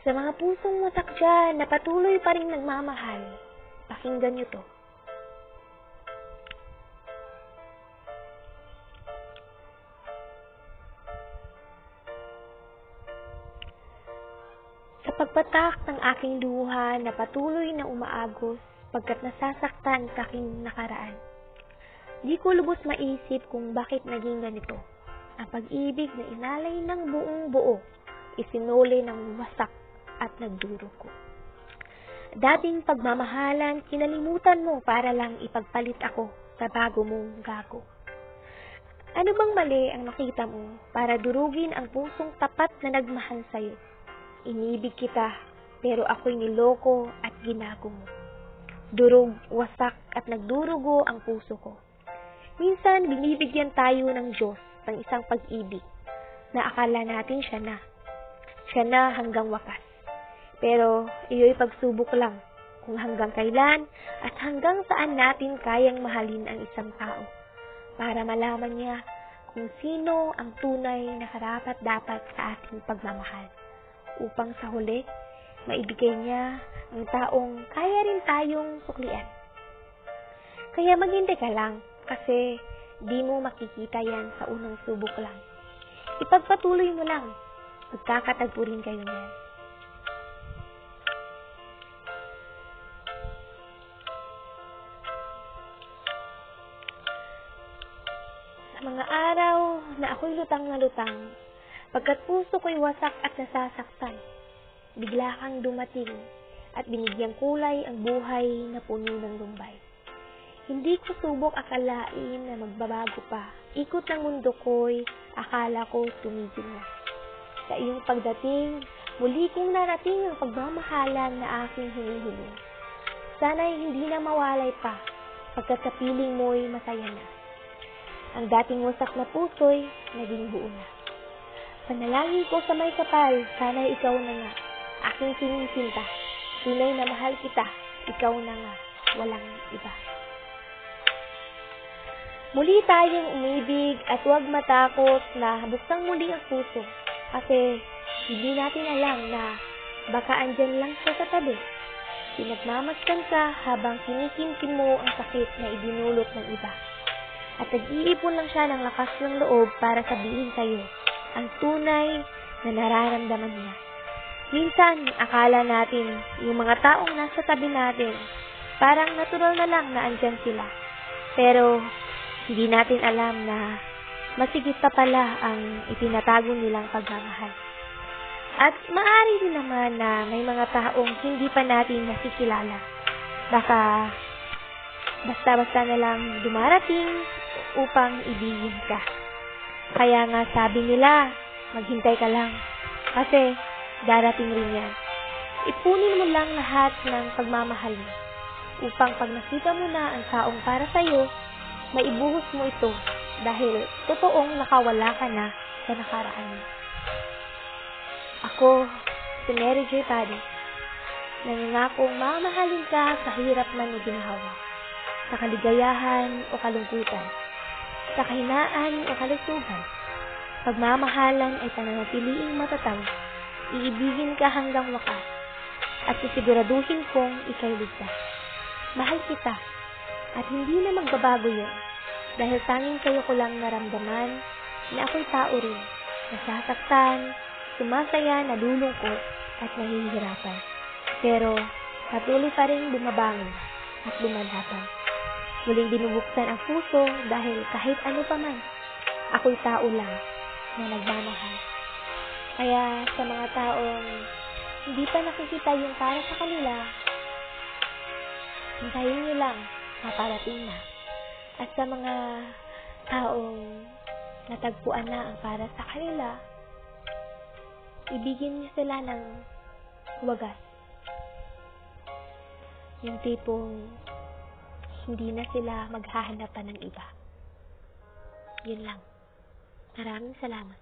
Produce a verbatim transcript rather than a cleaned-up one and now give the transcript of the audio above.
Sa mga pusong wasak dyan na patuloy pa rin nagmamahal, pakinggan nyo to. Sa pagpatak ng aking luha na patuloy na umaagos pagkat nasasaktan sa aking nakaraan, di ko lubos maisip kung bakit naging ganito. Ang pag-ibig na inalay ng buong buo, isinuli ng wasak at nagdurugo. Dating pagmamahalan, kinalimutan mo para lang ipagpalit ako sa bago mong gago. Ano bang mali ang nakita mo para durugin ang pusong tapat na nagmahal sa'yo? Inibig kita, pero ako'y niloko at ginago mo. Durog, wasak at nagdurugo ang puso ko. Minsan, binibigyan tayo ng Diyos ng isang pag-ibig na akala natin siya na. Siya na hanggang wakas. Pero, iyo'y pagsubok lang kung hanggang kailan at hanggang saan natin kayang mahalin ang isang tao para malaman niya kung sino ang tunay na karapat-dapat sa ating pagmamahal upang sa huli, maibigay niya ang taong kaya rin tayong suklian. Kaya maghintay ka lang kasi di mo makikita yan sa unang subok lang. Ipagpatuloy mo lang, magkakatagpo rin kayo niyan. Mga araw na ako'y lutang na lutang, pagkat puso ko'y wasak at nasasaktan, bigla kang dumating at binigyang kulay ang buhay na puno ng lumbay. Hindi ko subok akalain na magbabago pa. Ikot ng mundo ko'y akala ko tumigil na. Sa iyong pagdating, muli kong narating ang pagmamahalan na aking hinihiling. Sana'y hindi na mawalay pa, pagkat sa piling mo'y masaya na. Ang dating wasak na puso'y naging buo na. Panalangin ko sa may kapal, sana'y ikaw na nga, aking sinisinta. Tunay na mahal kita, ikaw na nga, walang iba. Muli tayong umibig at huwag matakot na buksang muli ang puso. Kasi hindi natin alam na baka andyan lang siya sa tabi. Pinagmamasdan ka habang kinikimkim mo ang sakit na idinulot ng iba. At nag-iipon lang siya ng lakas ng loob para sabihin sa'yo ang tunay na nararamdaman niya. Minsan, akala natin yung mga taong nasa tabi natin, parang natural na lang na andyan sila. Pero, hindi natin alam na masigit pa pala ang itinatago nilang pagmamahal. At maaari din naman na may mga taong hindi pa natin nakikilala. Baka, basta-basta na lang dumarating upang ibigin ka. Kaya nga sabi nila, maghintay ka lang. Kasi, darating rin yan. Ipunin mo lang lahat ng pagmamahal mo. Upang pag nakita mo na ang taong para sa'yo, maibuhos mo ito dahil totoong nakawala ka na sa nakaraan mo. Ako, si Mary Joy Padi, nangangakong mamahalin ka sa hirap man o ginhawa, sa kaligayahan o kalungkutan, sa kahinaan o kalusugan. Pagmamahalan ay pananatiliing matatag, iibigin ka hanggang wakas, at sisiguraduhin kong ika'y ligtas. Mahal kita, at hindi na magbabago yun, dahil tanging sa'yo ko lang naramdaman na ako'y tao rin, nasasaktan, sumasaya, nalulungkot, at nahihirapan. Pero, patuloy pa rin bumabangon at lumalaban. Muling binubuksan ang puso dahil kahit ano pa man, ako'y tao lang na nagmamahal. Kaya sa mga taong hindi pa nakikita yung para sa kanila, hintayin nyo lang, maparating na. At sa mga taong natagpuan na ang para sa kanila, ibigin nyo sila ng wagas. Yung tipong hindi na sila maghahanapan ng iba. Yun lang. Maraming salamat.